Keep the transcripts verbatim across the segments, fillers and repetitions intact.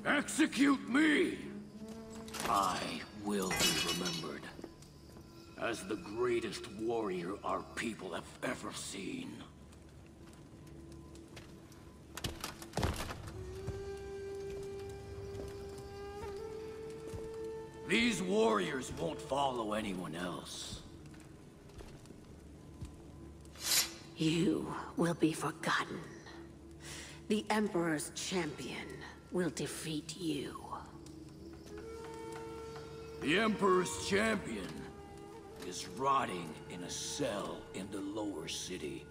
Execute me! I will be remembered as the greatest warrior our people have ever seen. These warriors won't follow anyone else. You will be forgotten. The Emperor's champion will defeat you. The Emperor's champion is rotting in a cell in the lower city.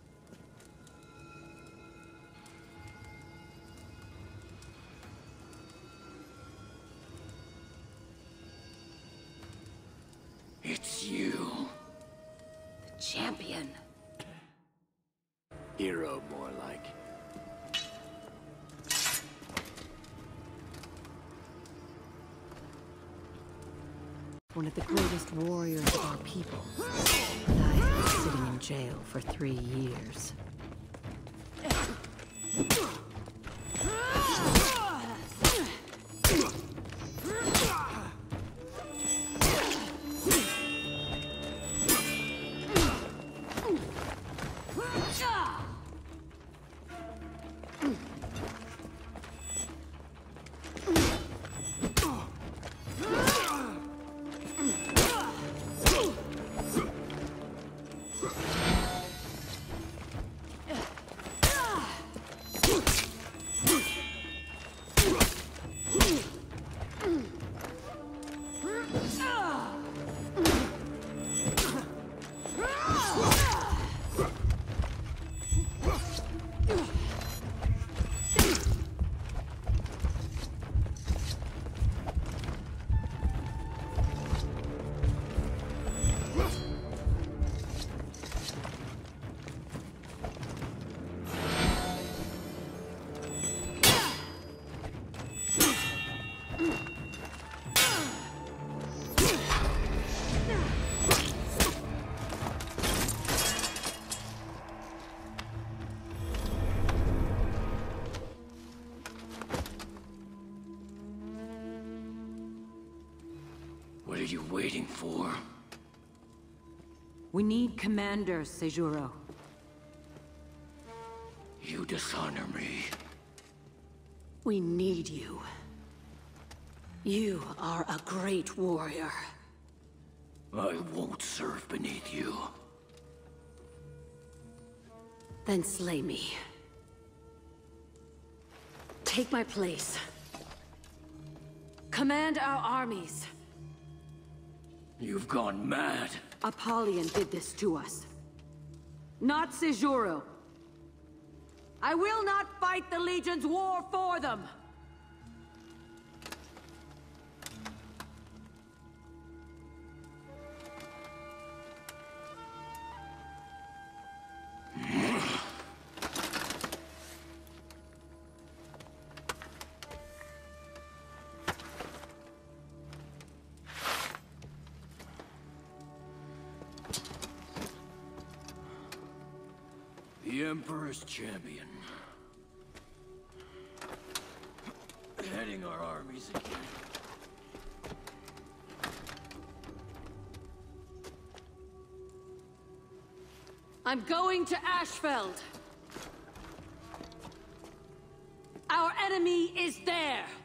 It's you. The champion. Hero, more like. One of the greatest warriors of our people. And I have been sitting in jail for three years. What are you waiting for? We need Commander Seijuro. You dishonor me. We need you. You are a great warrior. I won't serve beneath you. Then slay me. Take my place. Command our armies. You've gone mad. Apollyon did this to us. Not Seijuro. I will not fight the Legion's war for them! The Emperor's champion. Heading our armies again. I'm going to Ashfeld. Our enemy is there.